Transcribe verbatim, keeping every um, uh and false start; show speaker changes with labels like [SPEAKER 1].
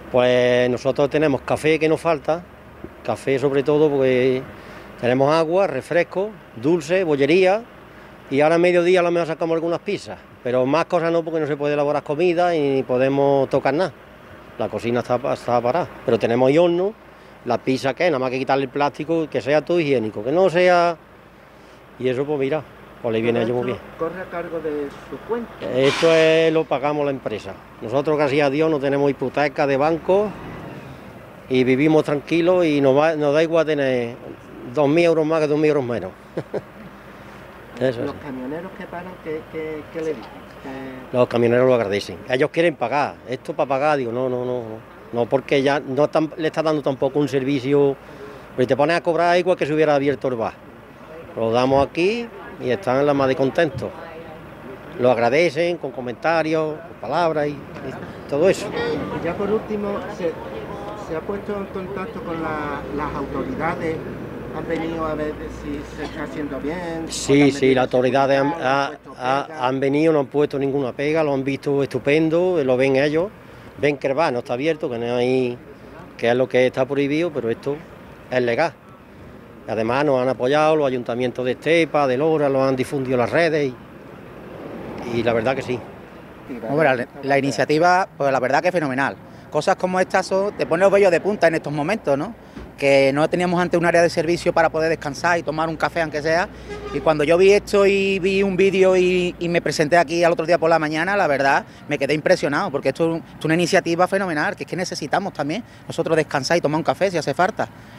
[SPEAKER 1] Pues nosotros tenemos café que nos falta, café sobre todo porque tenemos agua, refresco, dulce, bollería y ahora a mediodía a lo mejor sacamos algunas pizzas, pero más cosas no porque no se puede elaborar comida y ni podemos tocar nada. La cocina está, está parada, pero tenemos ahí horno, la pizza que nada más que quitarle el plástico y que sea todo higiénico, que no sea... Y eso pues mira, pues le viene a ellos muy bien.
[SPEAKER 2] ¿Corre a cargo de su cuenta?
[SPEAKER 1] Esto es, lo pagamos la empresa. Nosotros, gracias a Dios, no tenemos hipoteca de banco y vivimos tranquilos y nos, va, nos da igual tener dos mil euros más que dos mil euros menos. Eso
[SPEAKER 2] Los
[SPEAKER 1] es.
[SPEAKER 2] camioneros que pagan, ¿qué, qué, qué le dicen? ¿Qué...
[SPEAKER 1] Los camioneros lo agradecen. Ellos quieren pagar. Esto para pagar, digo, no, no, no. No, porque ya no están, le está dando tampoco un servicio. Pero te pones a cobrar igual que si hubiera abierto el bar. Lo damos aquí y están las más de contentos. Lo agradecen con comentarios, con palabras y, y todo eso.
[SPEAKER 2] Y ya por último, se, se ha puesto en contacto con la, las autoridades, han venido a ver si se está haciendo bien.
[SPEAKER 1] Sí, sí, las autoridades han, ha, ha, han venido, no han puesto ninguna pega, lo han visto estupendo, lo ven ellos, ven que el bar no está abierto, que no hay, que es lo que está prohibido, pero esto es legal. Además nos han apoyado los ayuntamientos de Estepa, de Lora, lo han difundido en las redes y, y la verdad que sí.
[SPEAKER 3] Bueno, la, la iniciativa, pues la verdad que es fenomenal. Cosas como estas son, te pone los vellos de punta en estos momentos, ¿no? Que no teníamos antes un área de servicio para poder descansar y tomar un café aunque sea. Y cuando yo vi esto y vi un vídeo y, y me presenté aquí al otro día por la mañana, la verdad me quedé impresionado, porque esto es una iniciativa fenomenal, que es que necesitamos también nosotros descansar y tomar un café si hace falta.